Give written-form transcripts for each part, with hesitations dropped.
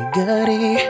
Gary.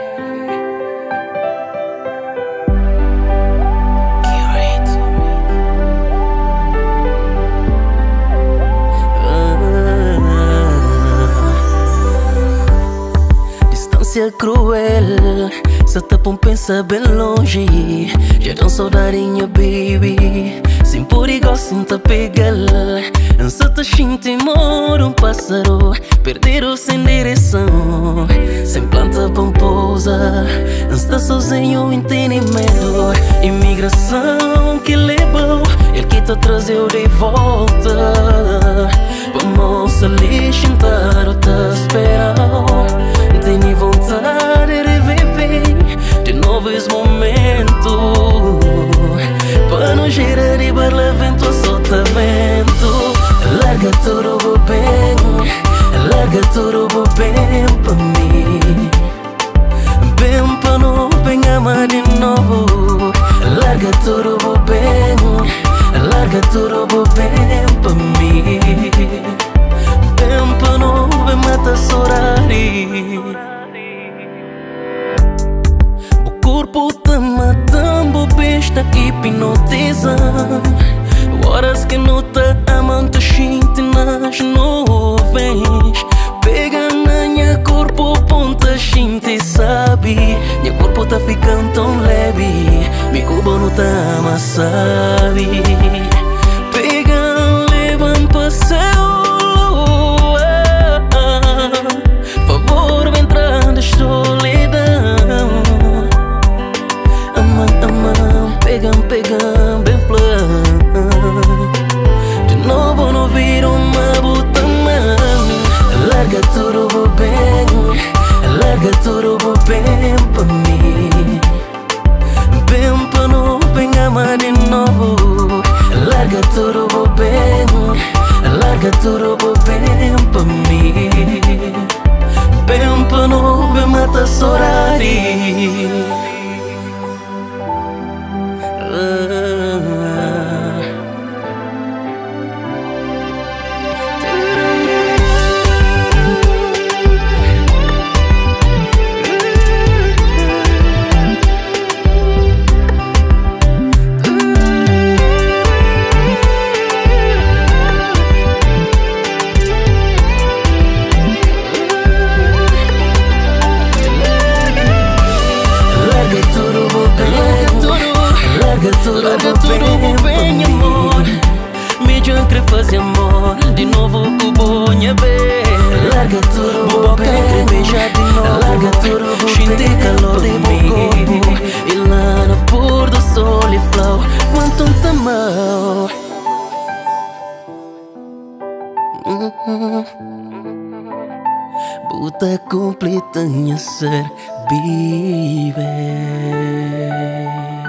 Distância cruel, se te põe pensa bem longe. Já tão saudarinha, baby. Sem perigo, sem te pegar. Se te sinto mora um pássaro, perdido sem direção. Sem planta pomposa, se tá sozinho, entendimento. Imigração que levou, ele que te trazeu de volta. Vamos ali sentar ou te esperar. Tenho vontade de viver de novos momentos. Para não girar de barla, vento, solta vento. Larga tudo bem, larga tudo bem pra mim. Bem pra não bem amar de novo. Larga tudo bem, larga tudo bem pra mim. Bem pra não bem mata sorari. O corpo tá matando, besta hipnotiza. Horas que não tá amando, gente nas nuvens. Pega na minha corpo, ponta, gente sabe. Meu corpo tá ficando tão leve, meu corpo não tá ama, sabe. Pega, leva pra céu. Favor, vem entrar na solidão. Ama, ama, pega, pega, bem flã. De novo não viro uma butamã. Larga tudo bem, larga tudo bem pra mim. Bem pra não bem amar de novo. Larga tudo bem, larga tudo bem pra mim. Bem pra não bem mata sorari. Larga tudo bem, amor. Me já quer fazer amor de novo com bonha bem. Larga tudo bem, beijar de novo. Larga tudo bem, sentir calor de meu corpo. E lá no pôr do sol e flow, quanto um tamal. Buta completa minha ser viver.